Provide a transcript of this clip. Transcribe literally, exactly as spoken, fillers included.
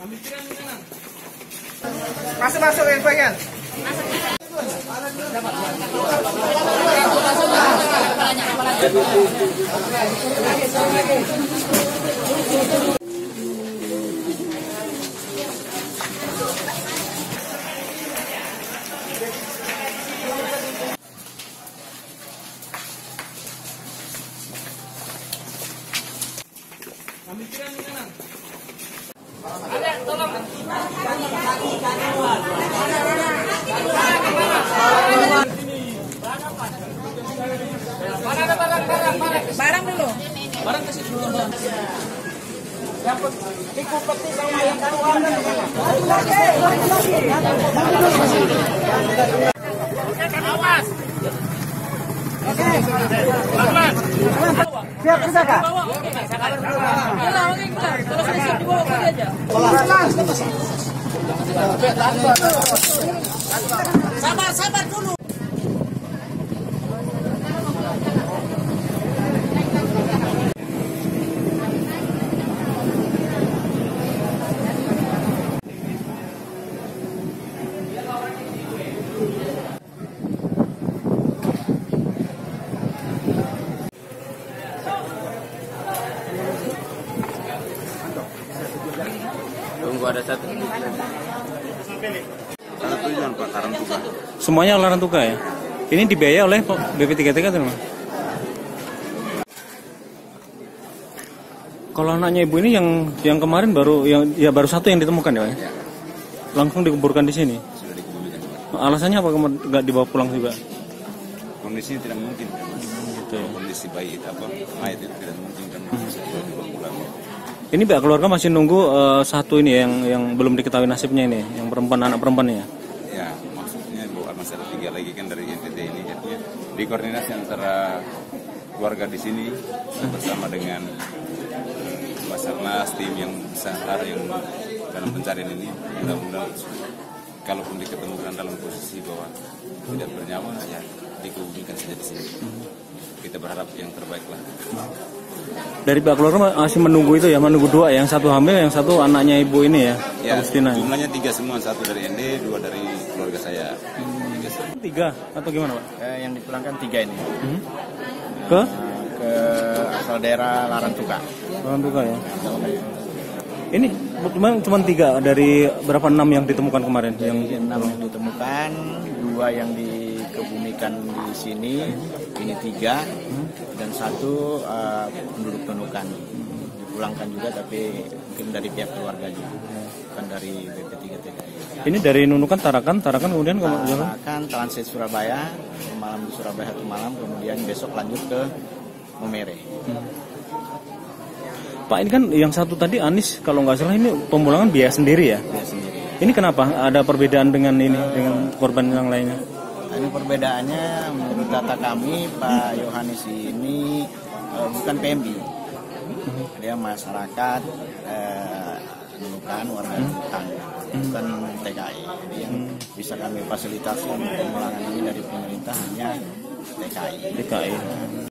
Masuk masuk yang bagian. Ada, tolong. Mana ada barang, barang, barang. Barang dulu. Barang ke situ. Yang pikul peti sama yang keluar. Awas. Oke. Awas. Siap bisa Kak? Pulang, oke, pulang. Kalau sudah siap dibawa pergi aja. Sabar, sabar dulu. Tunggu ada satu. Satu tujuan Pak Larantuka. Semuanya Larantuka ya? Ini dibiayai oleh B P tiga T K atau gimana? Kalau anaknya ibu ini yang yang kemarin baru yang ya baru satu yang ditemukan ya Pak? Ya. Langsung dikuburkan di sini? Sudah dikuburkan Pak. Alasannya apa nggak dibawa pulang juga? Kondisinya tidak mungkin. Gitu. Kondisi bayi itu apa? Mayat itu tidak mungkin kan bisa dibawa pulang. Ini pihak keluarga masih nunggu uh, satu ini yang yang belum diketahui nasibnya ini, yang perempuan anak perempuannya. Ya, maksudnya bahwa masih ada tiga lagi kan dari N T T ini, artinya dikoordinasi antara keluarga di sini bersama dengan Basarnas, tim yang besar yang dalam pencarian ini, mudah-mudahan kalaupun diketemukan dalam posisi bahwa tidak bernyawa, ya dikebumikan saja di sini. Kita berharap yang terbaik lah. Dari pihak keluarga masih menunggu itu ya, menunggu dua, yang satu hamil, yang satu anaknya ibu ini ya, ya Agustina. Jumlahnya tiga semua, satu dari N D, dua dari keluarga saya. Tiga, tiga atau gimana Pak? Eh, yang dipulangkan tiga ini. Hmm? Ke? Nah, ke asal daerah Larantuka. Larantuka ya. Ini cuma cuma tiga dari berapa enam yang ditemukan kemarin? Yang enam yang ditemukan, dua yang dikebumikan di sini, ini tiga, dan satu uh, penduduk penukan dipulangkan juga, tapi mungkin dari pihak keluarga juga, bukan dari B P tiga T K. Ini dari Nunukan, Tarakan, Tarakan kemudian ke Tarakan, transit Surabaya, malam di Surabaya satu malam, kemudian besok lanjut ke Momere. Hmm. Pak, ini kan yang satu tadi Anis, kalau nggak salah ini pemulangan biaya sendiri ya? Biaya sendiri. Ini kenapa? Ada perbedaan dengan ini, uh, dengan korban yang lainnya? Ini perbedaannya menurut data kami, Pak Yohanes ini uh, bukan P M B. Dia masyarakat uh, Nunukan, warga Nunukan, bukan T K I. Jadi yang bisa kami fasilitasi untuk pemulangan ini dari pemerintah hanya T K I. T K I.